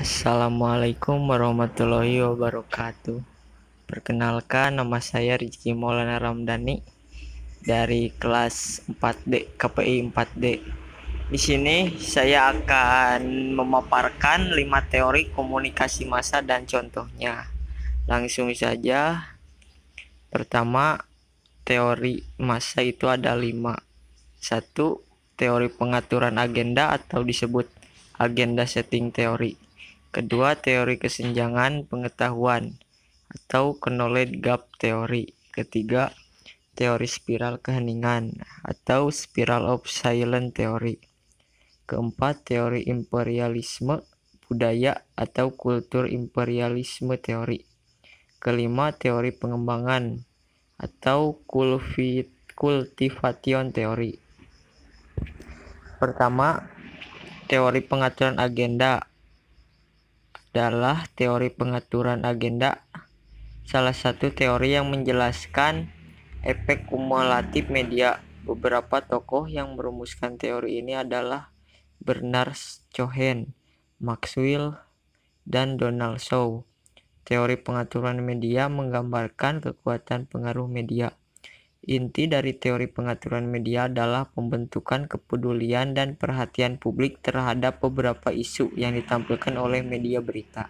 Assalamualaikum warahmatullahi wabarakatuh. Perkenalkan, nama saya Rizky Maulana Ramdhani dari kelas 4D KPI 4D. Di sini saya akan memaparkan 5 teori komunikasi massa dan contohnya. Langsung saja. Pertama, teori massa itu ada 5. 1. Teori pengaturan agenda atau disebut agenda setting teori. Kedua, teori kesenjangan pengetahuan atau knowledge gap teori. Ketiga, teori spiral keheningan atau spiral of silence teori. Keempat, teori imperialisme budaya atau kultur imperialisme teori. Kelima, teori pengembangan atau cultivation teori. Pertama, teori pengaturan agenda adalah teori pengaturan agenda, salah satu teori yang menjelaskan efek kumulatif media. Beberapa tokoh yang merumuskan teori ini adalah Bernard Cohen, Maxwell, dan Donald Shaw. Teori pengaturan media menggambarkan kekuatan pengaruh media. Inti dari teori pengaturan media adalah pembentukan kepedulian dan perhatian publik terhadap beberapa isu yang ditampilkan oleh media berita.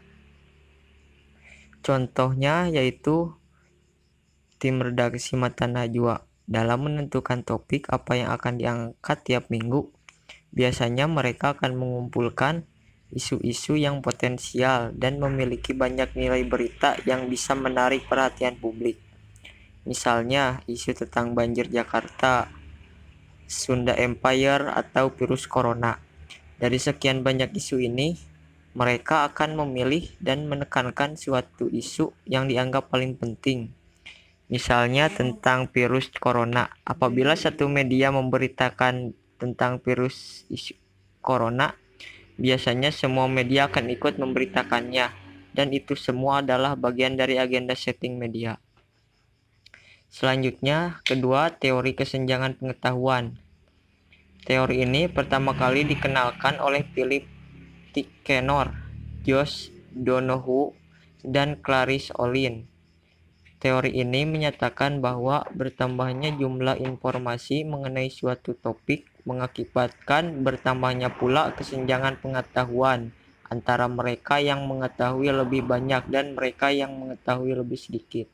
Contohnya yaitu tim redaksi Mata Najwa dalam menentukan topik apa yang akan diangkat tiap minggu. Biasanya mereka akan mengumpulkan isu-isu yang potensial dan memiliki banyak nilai berita yang bisa menarik perhatian publik. Misalnya isu tentang banjir Jakarta, Sunda Empire, atau virus corona. Dari sekian banyak isu ini, mereka akan memilih dan menekankan suatu isu yang dianggap paling penting. Misalnya tentang virus corona. Apabila satu media memberitakan tentang virus isu corona, biasanya semua media akan ikut memberitakannya, dan itu semua adalah bagian dari agenda setting media. Selanjutnya, kedua, teori kesenjangan pengetahuan. Teori ini pertama kali dikenalkan oleh Philip Ticknor, Josh Donohue, dan Clarice Olin. Teori ini menyatakan bahwa bertambahnya jumlah informasi mengenai suatu topik mengakibatkan bertambahnya pula kesenjangan pengetahuan antara mereka yang mengetahui lebih banyak dan mereka yang mengetahui lebih sedikit.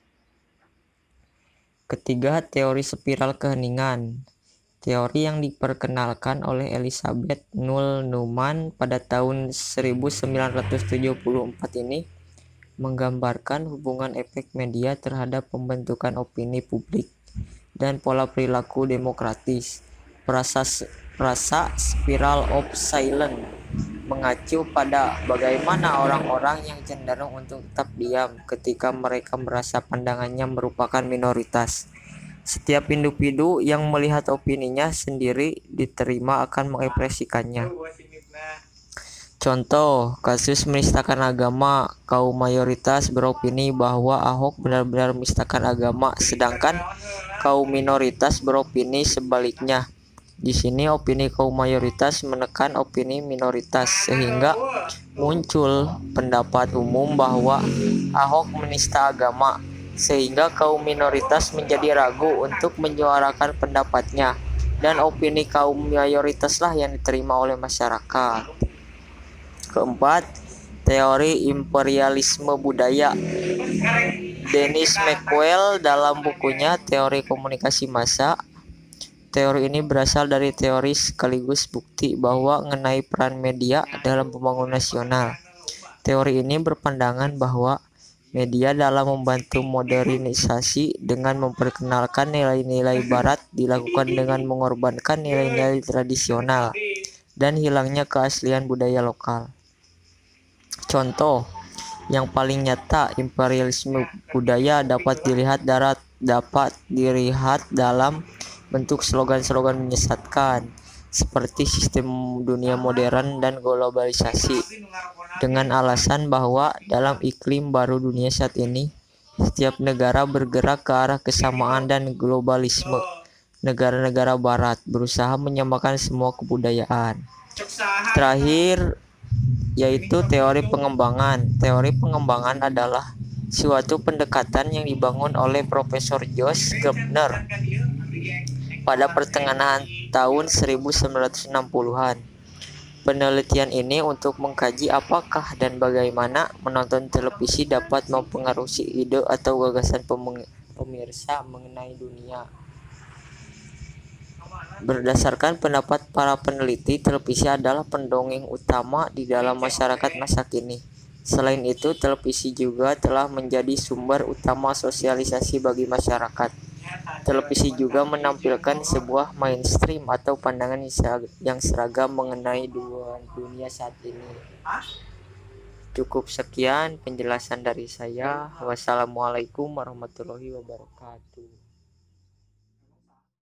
Ketiga, teori spiral keheningan. Teori yang diperkenalkan oleh Elizabeth Null Newman pada tahun 1974 ini menggambarkan hubungan efek media terhadap pembentukan opini publik dan pola perilaku demokratis. Frasa spiral of silence mengacu pada bagaimana orang-orang yang cenderung untuk tetap diam ketika mereka merasa pandangannya merupakan minoritas. Setiap individu yang melihat opininya sendiri diterima akan mengekspresikannya. Contoh, kasus menistakan agama. Kaum mayoritas beropini bahwa Ahok benar-benar menistakan agama, sedangkan kaum minoritas beropini sebaliknya. Di sini opini kaum mayoritas menekan opini minoritas, sehingga muncul pendapat umum bahwa Ahok menista agama, sehingga kaum minoritas menjadi ragu untuk menyuarakan pendapatnya, dan opini kaum mayoritaslah yang diterima oleh masyarakat. Keempat, teori imperialisme budaya. Dennis McQuell dalam bukunya Teori Komunikasi Massa. Teori ini berasal dari teori sekaligus bukti bahwa mengenai peran media dalam pembangunan nasional. Teori ini berpandangan bahwa media dalam membantu modernisasi dengan memperkenalkan nilai-nilai barat dilakukan dengan mengorbankan nilai-nilai tradisional dan hilangnya keaslian budaya lokal. Contoh yang paling nyata imperialisme budaya dapat dilihat dalam bentuk slogan-slogan menyesatkan seperti sistem dunia modern dan globalisasi, dengan alasan bahwa dalam iklim baru dunia saat ini, setiap negara bergerak ke arah kesamaan dan globalisme. Negara-negara barat berusaha menyamakan semua kebudayaan. Terakhir, yaitu teori pengembangan. Teori pengembangan adalah suatu pendekatan yang dibangun oleh Profesor Josh Gardner pada pertengahan tahun 1960-an. Penelitian ini untuk mengkaji apakah dan bagaimana menonton televisi dapat mempengaruhi ide atau gagasan pemirsa mengenai dunia. Berdasarkan pendapat para peneliti, televisi adalah pendongeng utama di dalam masyarakat masa kini. Selain itu, televisi juga telah menjadi sumber utama sosialisasi bagi masyarakat. Televisi juga menampilkan sebuah mainstream atau pandangan yang seragam mengenai dunia saat ini. Cukup sekian penjelasan dari saya. Wassalamualaikum warahmatullahi wabarakatuh.